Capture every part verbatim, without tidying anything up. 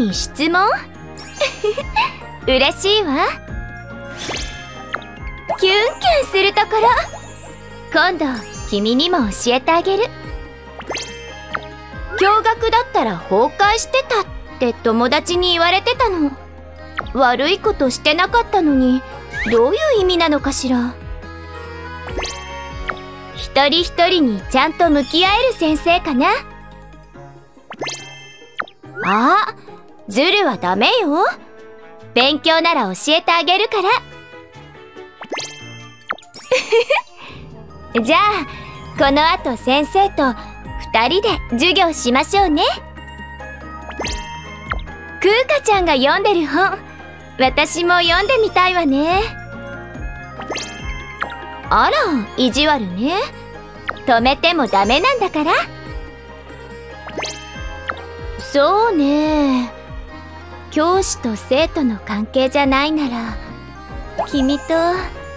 に質問嬉しいわ。キュンキュンするところ、今度君にも教えてあげる。驚愕だったら崩壊してたって友達に言われてたの。悪いことしてなかったのに、どういう意味なのかしら。一人一人にちゃんと向き合える先生かな。あ、ズルはダメよ。勉強なら教えてあげるからじゃあこのあと先生と二人で授業しましょうね。クーカちゃんが読んでる本、私も読んでみたいわね。あら、意地悪ね。止めてもダメなんだから。そうね、教師と生徒の関係じゃないなら君とい、いけない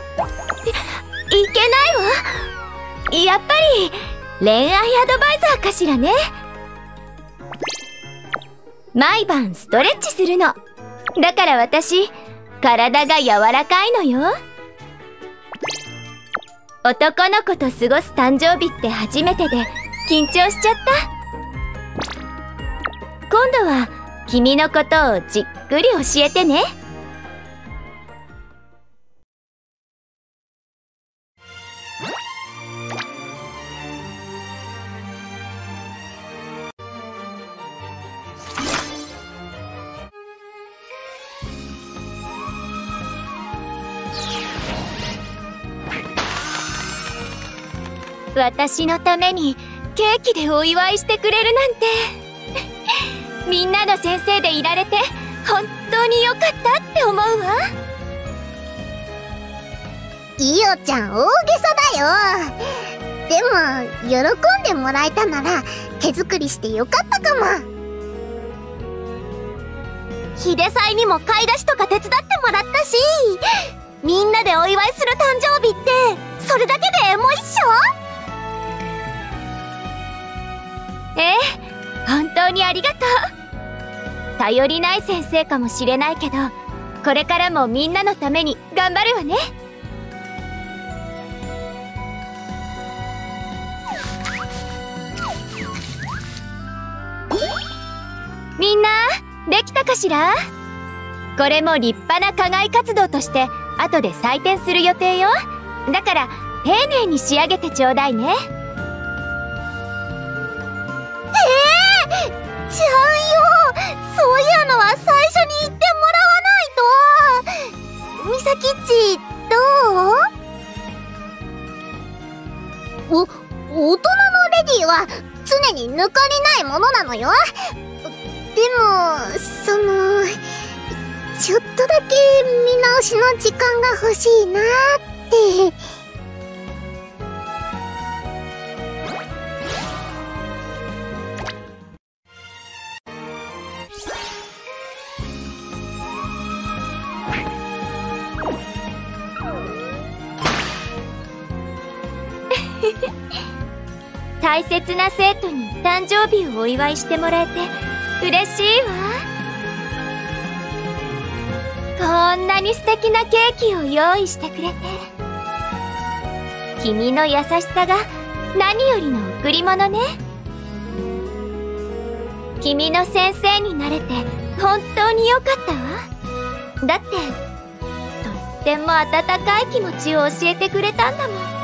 わ。やっぱり恋愛アドバイザーかしらね。毎晩ストレッチするの。だから私、体が柔らかいのよ。男の子と過ごす誕生日って初めてで緊張しちゃった。今度は君のことをじっくり教えてね。私のためにケーキでお祝いしてくれるなんてみんなの先生でいられて本当によかったって思うわ。 イオちゃん大げさだよ。でも喜んでもらえたなら手作りしてよかったかも。 ヒデ祭にも買い出しとか手伝ってもらったし、みんなでお祝いする誕生日ってそれだけでエモいっしょ。 ええ、本当にありがとう。頼りない先生かもしれないけど、これからもみんなのために頑張るわね。みんなできたかしら。これも立派な課外活動として後で採点する予定よ。だから丁寧に仕上げてちょうだいね。 ちゃうよ、そういうのは最初に言ってもらわないと。みさきっちどう？ お、大人のレディは常に抜かりないものなのよ。でもそのちょっとだけ見直しの時間が欲しいなって。 大切な生徒に誕生日をお祝いしてもらえて嬉しいわ。こんなに素敵なケーキを用意してくれて、君の優しさが何よりの贈り物ね。君の先生になれて本当によかったわ。だってとっても温かい気持ちを教えてくれたんだもん。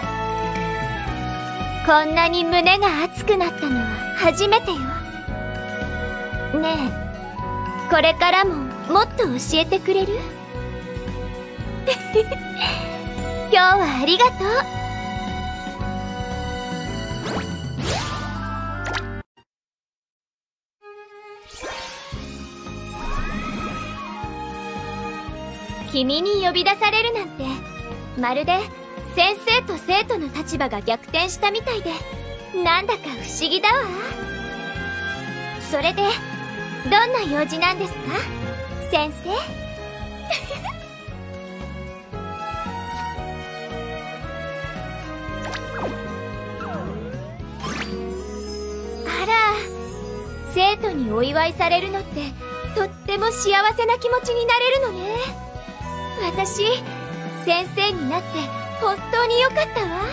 こんなに胸が熱くなったのは初めてよ。ねえ、これからももっと教えてくれる？今日はありがとう。君に呼び出されるなんて、まるで先生と生徒の立場が逆転したみたいで、なんだか不思議だわ。それでどんな用事なんですか、先生？あら、生徒にお祝いされるのってっても幸せな気持ちになれるのね。私、先生になって本当によかったわ。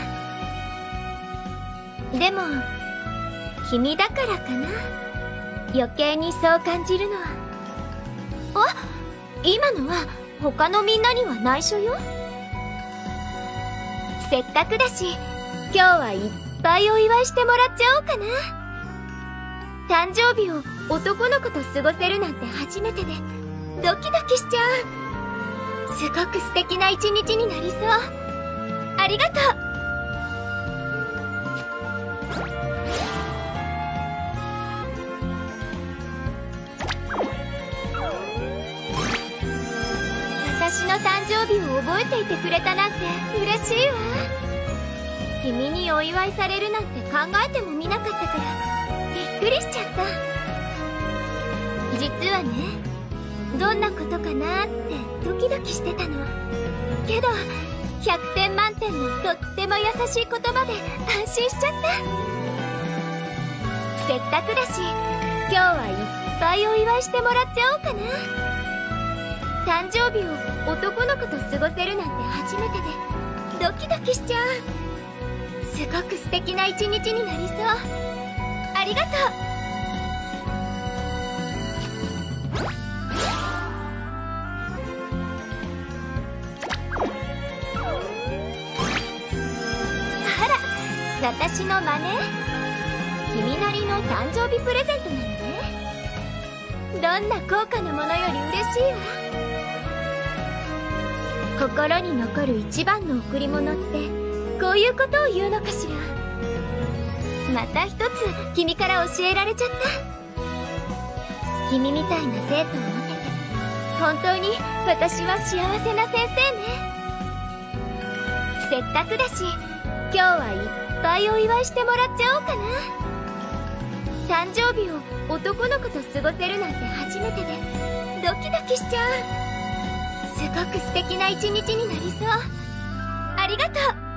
でも、君だからかな。余計にそう感じるのは。あ、今のは他のみんなには内緒よ。せっかくだし、今日はいっぱいお祝いしてもらっちゃおうかな。誕生日を男の子と過ごせるなんて初めてで、ドキドキしちゃう。すごく素敵な一日になりそう。ありがとう。私の誕生日を覚えていてくれたなんて嬉しいわ。君にお祝いされるなんて考えてもみなかったからびっくりしちゃった。実はね、どんなことかなってドキドキしてたの。けどひゃくてん満点のとっても優しい言葉で安心しちゃった。せっかくだし、今日はいっぱいお祝いしてもらっちゃおうかな。誕生日を男の子と過ごせるなんて初めてでドキドキしちゃう。すごく素敵な一日になりそう。ありがとう。あら、私の真似？君なりの誕生日プレゼントなのね。どんな高価なものより嬉しいわ。心に残る一番の贈り物ってこういうことを言うのかしら。また一つ君から教えられちゃった。君みたいな生徒を持てて本当に私は幸せな先生ね。せっかくだし、今日はいっぱいお祝いしてもらっちゃおうかな。誕生日を男の子と過ごせるなんて初めてでドキドキしちゃう。すごく素敵な一日になりそう。ありがとう。